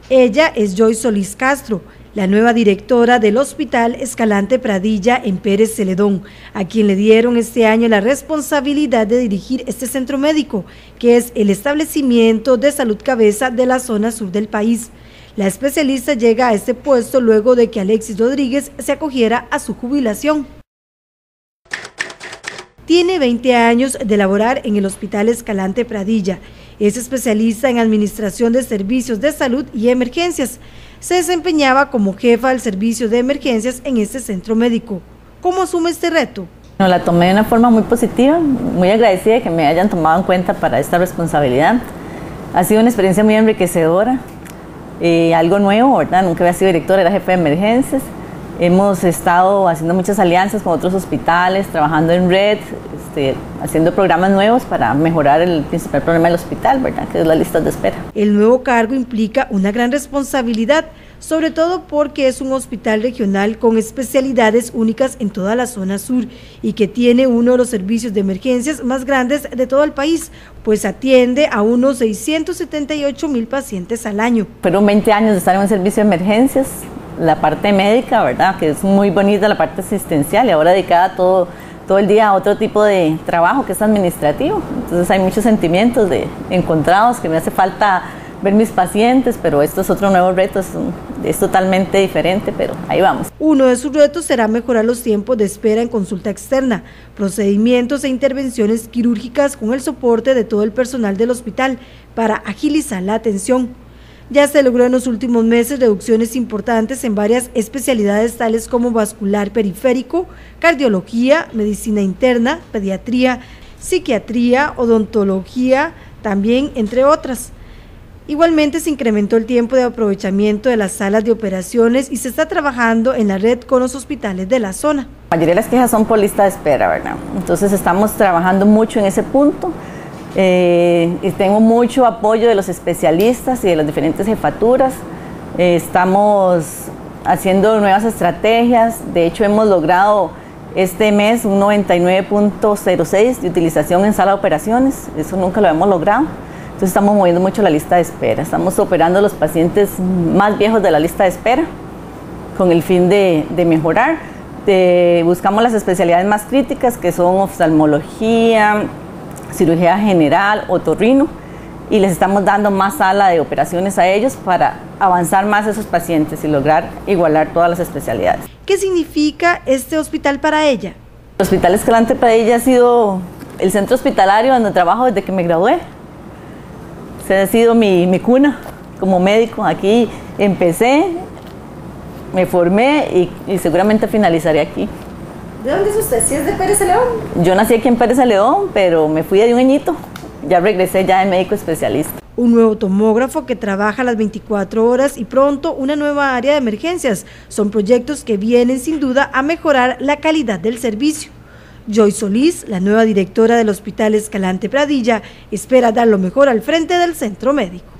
Ella es Joy Solís Castro, la nueva directora del Hospital Escalante Pradilla en Pérez Celedón, a quien le dieron este año la responsabilidad de dirigir este centro médico, que es el establecimiento de salud cabeza de la zona sur del país. La especialista llega a este puesto luego de que Alexis Rodríguez se acogiera a su jubilación. Tiene 20 años de laborar en el Hospital Escalante Pradilla. Es especialista en administración de servicios de salud y emergencias. Se desempeñaba como jefa del servicio de emergencias en este centro médico. ¿Cómo asume este reto? La tomé de una forma muy positiva, muy agradecida de que me hayan tomado en cuenta para esta responsabilidad. Ha sido una experiencia muy enriquecedora, algo nuevo, ¿verdad? Nunca había sido directora, era jefa de emergencias. Hemos estado haciendo muchas alianzas con otros hospitales, trabajando en red, haciendo programas nuevos para mejorar el principal problema del hospital, ¿verdad? Que es las listas de espera. El nuevo cargo implica una gran responsabilidad, sobre todo porque es un hospital regional con especialidades únicas en toda la zona sur y que tiene uno de los servicios de emergencias más grandes de todo el país, pues atiende a unos 678,000 pacientes al año. Fueron 20 años de estar en un servicio de emergencias, la parte médica, ¿verdad? Que es muy bonita, la parte asistencial, y ahora dedicada todo el día a otro tipo de trabajo que es administrativo. Entonces hay muchos sentimientos encontrados, que me hace falta ver mis pacientes, pero esto es otro nuevo reto, es totalmente diferente, pero ahí vamos. Uno de sus retos será mejorar los tiempos de espera en consulta externa, procedimientos e intervenciones quirúrgicas con el soporte de todo el personal del hospital para agilizar la atención. Ya se logró en los últimos meses reducciones importantes en varias especialidades tales como vascular periférico, cardiología, medicina interna, pediatría, psiquiatría, odontología, también entre otras. Igualmente se incrementó el tiempo de aprovechamiento de las salas de operaciones y se está trabajando en la red con los hospitales de la zona. La mayoría de las quejas son por lista de espera, ¿verdad? Entonces estamos trabajando mucho en ese punto. Y tengo mucho apoyo de los especialistas y de las diferentes jefaturas. Estamos haciendo nuevas estrategias. De hecho, hemos logrado este mes un 99.06 de utilización en sala de operaciones. Eso nunca lo hemos logrado. Entonces estamos moviendo mucho la lista de espera. Estamos operando a los pacientes más viejos de la lista de espera con el fin de mejorar. Buscamos las especialidades más críticas, que son oftalmología, cirugía general, otorrino, y les estamos dando más sala de operaciones a ellos para avanzar más a esos pacientes y lograr igualar todas las especialidades. ¿Qué significa este hospital para ella? El Hospital Escalante Pradilla ha sido el centro hospitalario donde trabajo desde que me gradué. Ha sido mi cuna como médico. Aquí empecé, me formé y seguramente finalizaré aquí. ¿De dónde es usted? ¿Sí es de Pérez Celedón? Yo nací aquí en Pérez Celedón, pero me fui de un añito. Ya regresé ya de médico especialista. Un nuevo tomógrafo que trabaja las 24 horas y pronto una nueva área de emergencias. Son proyectos que vienen sin duda a mejorar la calidad del servicio. Joy Solís, la nueva directora del Hospital Escalante Pradilla, espera dar lo mejor al frente del centro médico.